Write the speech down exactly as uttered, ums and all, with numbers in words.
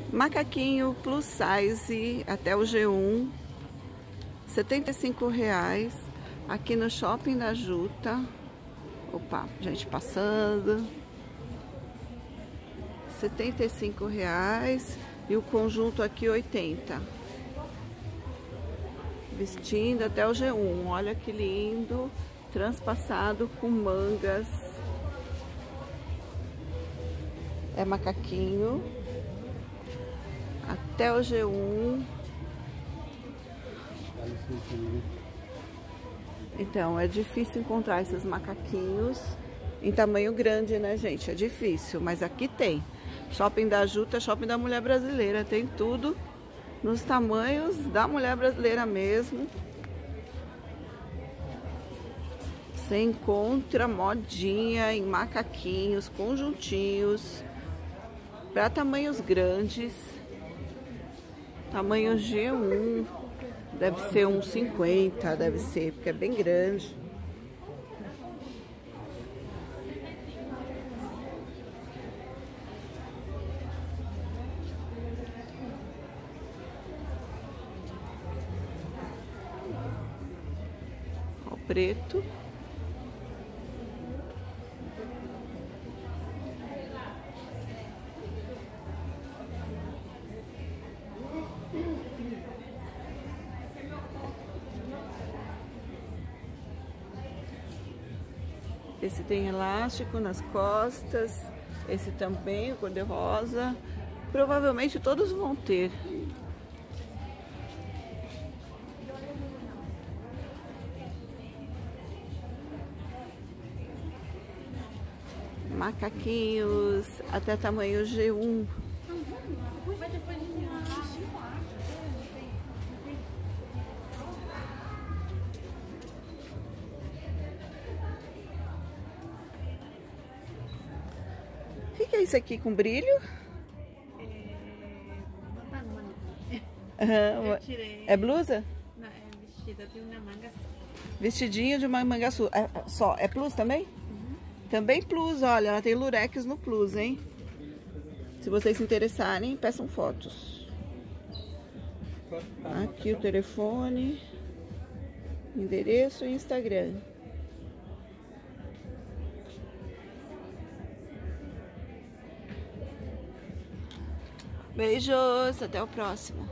Macaquinho plus size até o G um, setenta e cinco reais aqui no Shopping da Juta. Opa, gente passando. setenta e cinco reais e o conjunto aqui oitenta. Vestindo até o G um. Olha que lindo, transpassado com mangas. É macaquinho até o G um. Então, é difícil encontrar esses macaquinhos em tamanho grande, né, gente? É difícil, mas aqui tem. Shopping da Juta, Shopping da Mulher Brasileira. Tem tudo nos tamanhos da mulher brasileira mesmo. Você encontra modinha em macaquinhos, conjuntinhos, para tamanhos grandes. Tamanho G um, deve ser uns cinquenta, deve ser, porque é bem grande. Ó, o preto. Esse tem elástico nas costas, esse também, cor de rosa. Provavelmente todos vão ter. Macaquinhos até tamanho G um. O que é isso aqui com brilho? É, uhum. É blusa? Não, é vestida de uma manga só. Vestidinho de uma manga só. É, só. É plus também? Uhum. Também plus, olha, ela tem lurex no plus, hein? Se vocês se interessarem, peçam fotos. Aqui o telefone, endereço e Instagram. Beijos, até o próximo.